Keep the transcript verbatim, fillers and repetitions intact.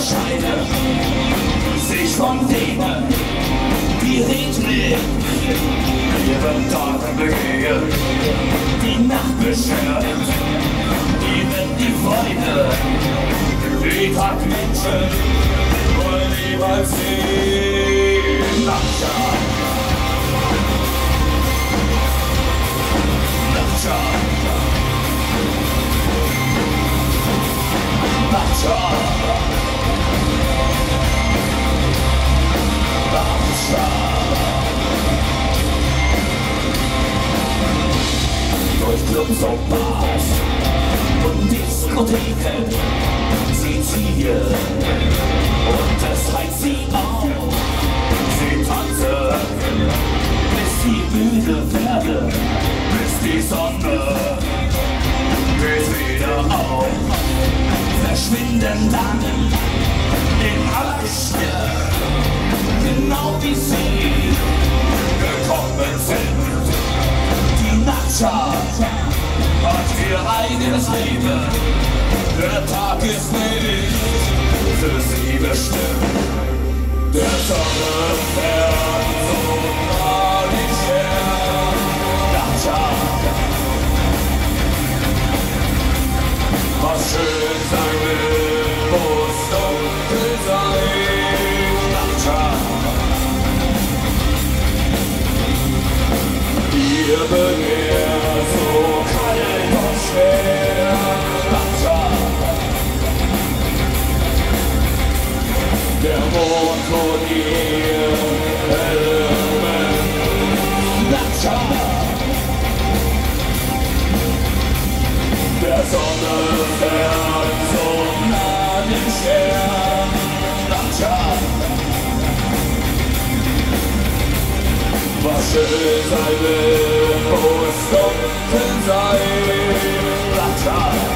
unterscheiden sich von denen, die redlich ihren Taten begehen. Die Nacht beschert ihnen die Freude, die Tagmenschen wollen niemals sehen. Nachtschar, Nachtschar, Nachtschar, Nachtschar. Durch Clubs und Bars und Diskotheken sie ziehen und es heizt sie auf. Sie tanzen, bis sie müde werden, bis die Sonne geht wieder auf. Verschwinden dann in aller Asche, genau wie sie gekommen sind. Die Nachtschar hat ihr eigenes Leben, der Tag ist nicht für sie bestimmt. Der Sonne fährt so nah nicht her. Nachtschar, was schön sein will, muss dunkel sein. Nachtschar, ihr Begehr so kalt und schwer. Nachtschar, der Mond und ihr Element. Nachtschar, der Sonne fährt so nah den Stern. Nachtschar, was schön sein will, muss dunkel sein. Nachtschar.